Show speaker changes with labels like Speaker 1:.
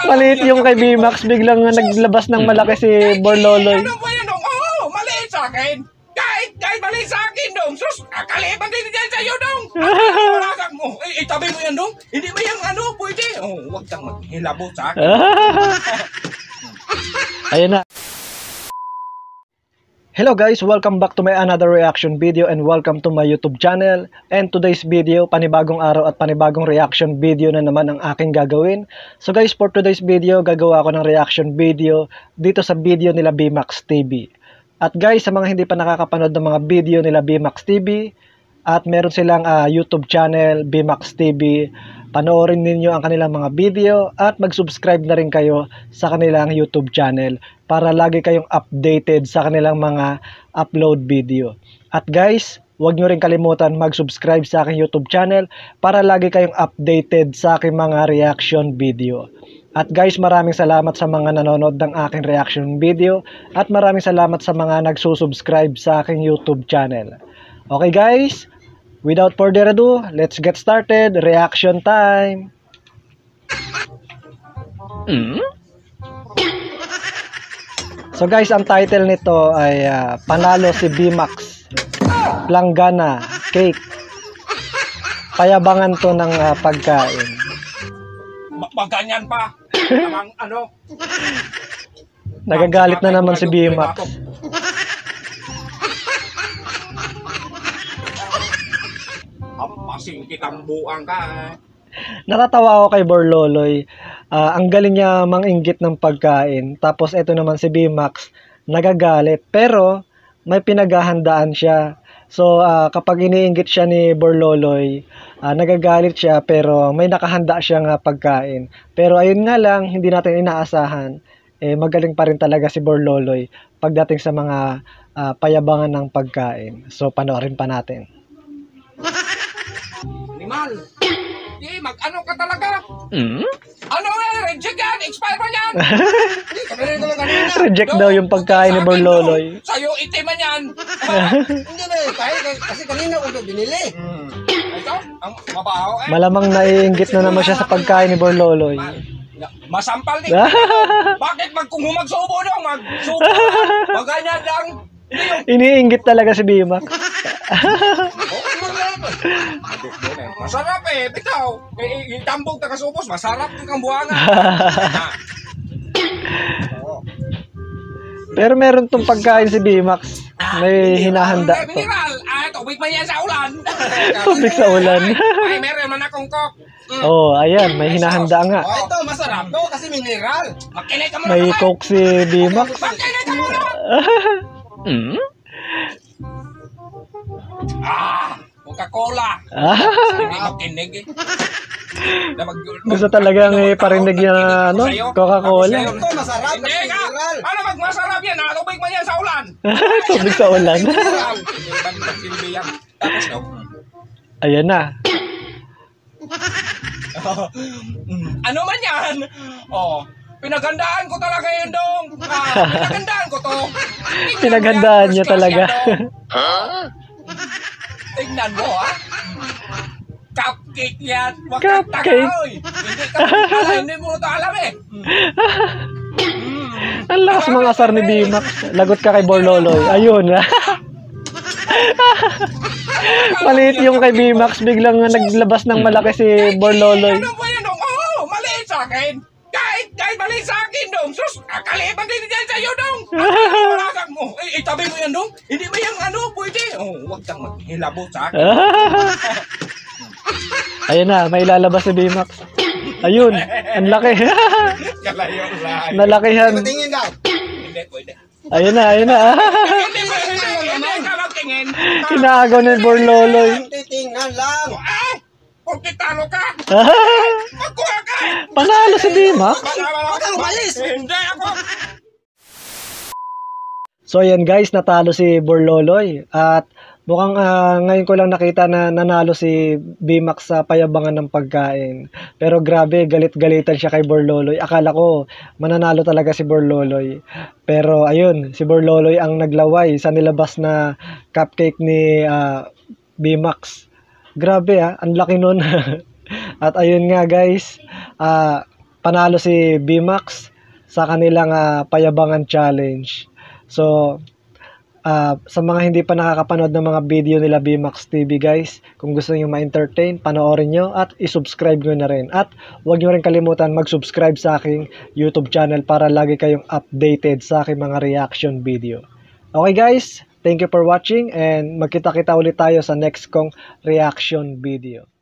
Speaker 1: Maliit yung kay B-Max, biglang naglabas ng malaki si Borloloy.
Speaker 2: Ano ba yan dong? Oo, maliit sa akin. Kahit maliit sa akin dong. Sus, kakaliban din dyan sa'yo dong. Malakang mo. Itabi mo yan dong. Hindi ba yung ano, pwede? Oh, huwag kang maghilabot sa akin.
Speaker 1: Ayan na. Hello guys, welcome back to my another reaction video and welcome to my YouTube channel. And today's video, panibagong araw at panibagong reaction video na naman ang aking gagawin. So guys, for today's video, gagawa ako ng reaction video dito sa video nila BMax TV. At guys, sa mga hindi pa nakakapanood ng mga video nila BMax TV, at meron silang YouTube channel, BMax TV, panoorin ninyo ang kanilang mga video at mag-subscribe na rin kayo sa kanilang YouTube channel para lagi kayong updated sa kanilang mga upload video. At guys, huwag nyo rin kalimutan mag-subscribe sa aking YouTube channel para lagi kayong updated sa aking mga reaction video. At guys, maraming salamat sa mga nanonood ng aking reaction video at maraming salamat sa mga nagsusubscribe sa aking YouTube channel. Okay guys, without further ado, let's get started. Reaction time! So guys, ang title nito ay Panalo si BMax Langgana Cake. Payabangan to ng pagkain.
Speaker 2: Maganyan pa. Namang ano.
Speaker 1: Nagagalit na naman si BMax.
Speaker 2: Masing kitang buang ka.
Speaker 1: Natatawa ako kay Borloloy. Ang galing niya manginggit ng pagkain. Tapos ito naman si BMax, nagagalit. Pero may pinaghahandaan siya. So kapag iniinggit siya ni Borloloy, nagagalit siya pero may nakahanda siyang pagkain. Pero ayun nga lang, hindi natin inaasahan. Magaling pa rin talaga si Borloloy pagdating sa mga payabangan ng pagkain. So panoorin pa natin.
Speaker 2: Animal. Mag-ano ka talaga? Ano reject yan? Expire ba yan?
Speaker 1: Reject daw yung pagkain ni Borloloy.
Speaker 2: Sa'yo itiman yan.
Speaker 3: Hindi na kasi kanina ko binili.
Speaker 2: Ito, ang mabaho
Speaker 1: Malamang naiinggit na naman siya sa pagkain ni Borloloy.
Speaker 2: Masampal din. Bakit kung magsubo daw, magsubo. Maganyan lang.
Speaker 1: Iniinggit talaga si BMax.
Speaker 2: Masarap bitaw. Itambog na kasubos, masarap kang buwangan.
Speaker 1: Pero meron tong pagkain si BMax. May hinahanda to.
Speaker 2: Mineral, tubig man yan sa ulan.
Speaker 1: Tubig sa ulan.
Speaker 2: Ay, meron man akong cook.
Speaker 1: Oh, ayan, may hinahanda nga.
Speaker 3: Ito masarap to kasi mineral.
Speaker 2: Makinig ka muna.
Speaker 1: May coke si BMax.
Speaker 2: Makinig ka muna. Coca-Cola. Hindi makinig
Speaker 1: Gusto talagang parinig niya na Coca-Cola.
Speaker 3: Ito masarap
Speaker 2: Hindi
Speaker 3: kasi
Speaker 2: ka.
Speaker 3: mineral.
Speaker 2: Ano magmasarap yan? Tubig man yan sa ulan.
Speaker 1: Tubig sa ulan.
Speaker 2: Hindi ba nagsilbi yan? Tapos no?
Speaker 1: Ayan na.
Speaker 2: Ano man yan? Pinaghandaan ko talaga yun dong. Pinaghandaan ko to.
Speaker 1: Pinaghandaan niya talaga.
Speaker 2: Tingnan mo Cupcake yan.
Speaker 1: Cupcake.
Speaker 2: Hindi mo ito alam
Speaker 1: Ang lakas mga asar ni BMax. Lagot ka kay Borloloy. Ayun. Maliit yung kay BMax, biglang naglabas ng malaki si Borloloy.
Speaker 2: Ano ba yan dong? Oo, maliit sa akin. Kahit maliit sa akin dong. Sus, kakaliban din dyan sa'yo dong. Malakang mo. Itabi mo yan dong. Hindi ba yung ano, pwede? Huwag kang maghilabot sa akin.
Speaker 1: Ayun na, may lalabas si BMax. Ayun, ang laki. Nalakihan.
Speaker 3: Tingin daw.
Speaker 2: Hindi, pwede.
Speaker 1: Ayun na, ayun na.
Speaker 2: Hindi ka magtingin.
Speaker 1: Inaagaw ni Borloloy.
Speaker 3: Titingnan lang.
Speaker 2: Kung kitalo ka, magkuha ka.
Speaker 1: Panalo si BMax.
Speaker 3: Huwag kang umalis.
Speaker 2: Hindi ako.
Speaker 1: So ayan guys, natalo si Borloloy. At mukhang ngayon ko lang nakita na nanalo si BMax sa payabangan ng pagkain. Pero grabe, galit-galitan siya kay Borloloy. Akala ko mananalo talaga si Borloloy. Pero ayun, si Borloloy ang naglaway sa nilabas na cupcake ni BMax. Grabe ang laki nun. At ayun nga guys, panalo si BMAX sa kanilang payabangan challenge. So, sa mga hindi pa nakakapanood ng mga video nila BMAX TV guys, kung gusto niyo ma-entertain, panoorin nyo at isubscribe nyo na rin. At huwag nyo rin kalimutan mag-subscribe sa aking YouTube channel para lagi kayong updated sa aking mga reaction video. Okay guys, thank you for watching and magkita-kita ulit tayo sa next kong reaction video.